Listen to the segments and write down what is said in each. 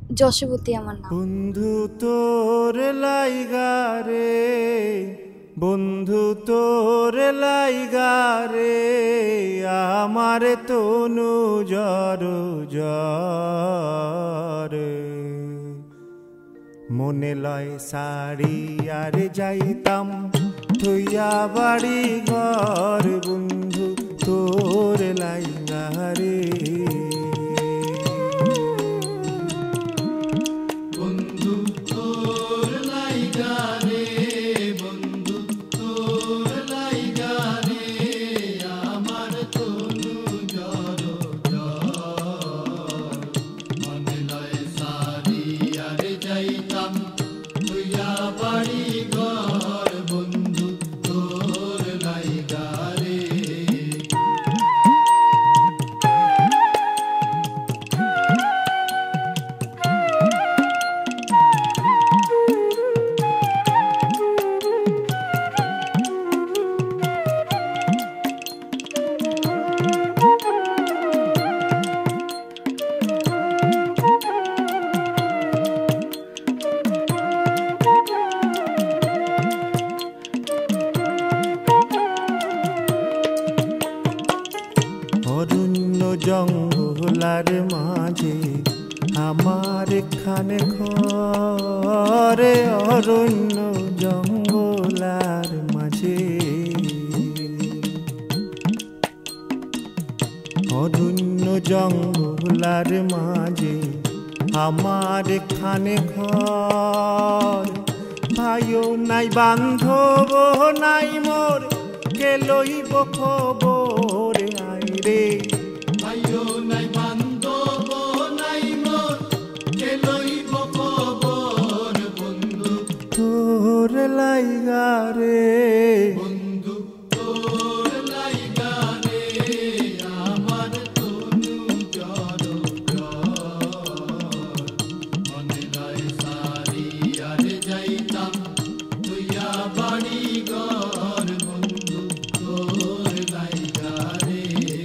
যশবতী আমার নাম। বন্ধু তোর লাইগারে, বন্ধু তোর লাইগারে, আমার তনু জর জরে। মনে লয় সারি আর যাইতাম থইয়া বাড়ি ঘর, বন্ধু তোর লাইগারে। অরণ্য জঙ্গলার মাঝে আমার খানে ঘরে, অরণ্য জঙ্গলার মাঝে, অরণ্য জঙ্গলার মাঝে আমার খানে ঘর। ভাইও নাই বান্ধব নাই মোর, কে লইব খবর আইরে। ভাইও নাই বান্ধব নাই মোর, কে লইব খবর বন্ধু তোর লাইগারে। বন্ধু তোর লাইগারে, আমার তনু জর জর। মনে লয় সারি আর যাইতাম তুইয়া বাড়ি ঘর, বন্ধু তোর লাইগারে।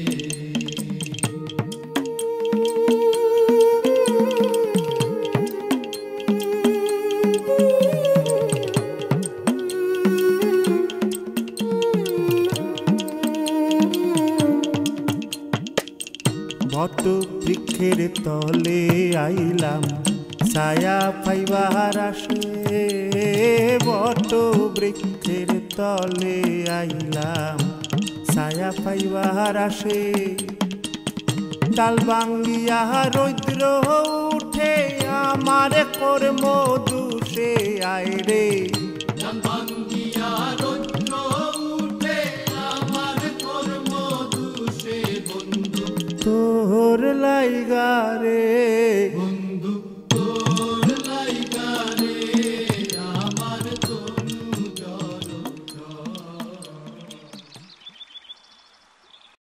বট বৃক্ষের তলে আইলাম ছায়া পাইবার আসে, বট বৃক্ষের তলে আইলাম ছায়া পাইবার আসে। ডাল ভাঙ্গিয়া রৌদ্র উঠে আমার কর্ম দুষে আইরে। ডাল ভাঙ্গিয়া রৌদ্র উঠে আমার কর্ম দুষে বন্ধু তোর লাইগারে।